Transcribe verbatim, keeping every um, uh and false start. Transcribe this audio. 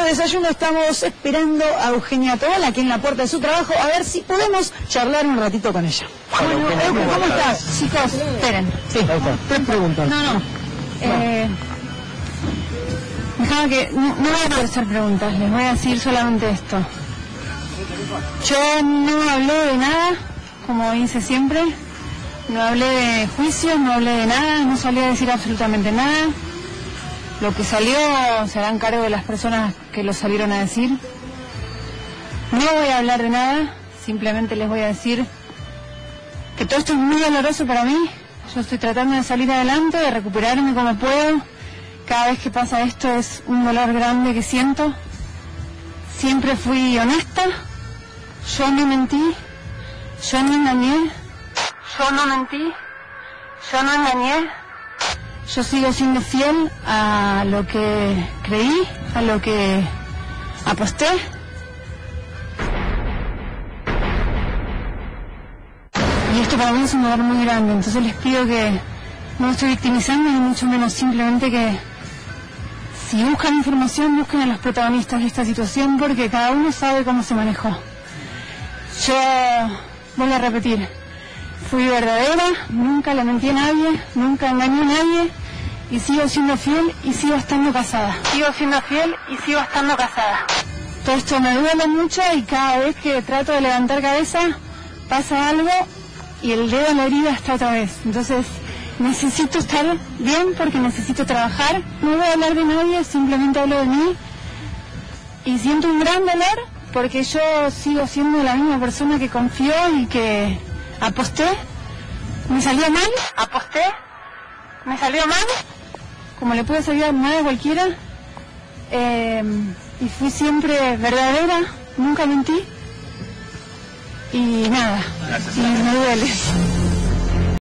Desayuno estamos esperando a Eugenia Tobal aquí en la puerta de su trabajo, a ver si podemos charlar un ratito con ella. Bueno, bueno Eugenia, ¿cómo estás? Chicos, esperen. Sí, tres preguntas. No, no. Eh, Dejaba que... No, no voy a poder hacer preguntas, les voy a decir solamente esto. Yo no hablé de nada, como hice siempre. No hablé de juicios, no hablé de nada, no salí a decir absolutamente nada. Lo que salió se harán cargo de las personas que lo salieron a decir. No voy a hablar de nada, simplemente les voy a decir que todo esto es muy doloroso para mí. Yo estoy tratando de salir adelante, de recuperarme como puedo. Cada vez que pasa esto es un dolor grande que siento. Siempre fui honesta, yo no mentí, yo no engañé, yo no mentí, yo no engañé. Yo sigo siendo fiel a lo que creí, a lo que aposté. Y esto para mí es un dolor muy grande, entonces les pido que no me estoy victimizando, ni mucho menos, simplemente que si buscan información, busquen a los protagonistas de esta situación, porque cada uno sabe cómo se manejó. Yo voy a repetir. Fui verdadera, nunca le mentí a nadie, nunca engañé a nadie y sigo siendo fiel y sigo estando casada. Sigo siendo fiel y sigo estando casada. Todo esto me duele mucho y cada vez que trato de levantar cabeza pasa algo y el dedo en la herida está otra vez. Entonces necesito estar bien porque necesito trabajar. No voy a hablar de nadie, simplemente hablo de mí y siento un gran dolor porque yo sigo siendo la misma persona que confió y que aposté, me salió mal, aposté, me salió mal, como le puede salir mal a cualquiera, eh, y fui siempre verdadera, nunca mentí, y nada, y me duele.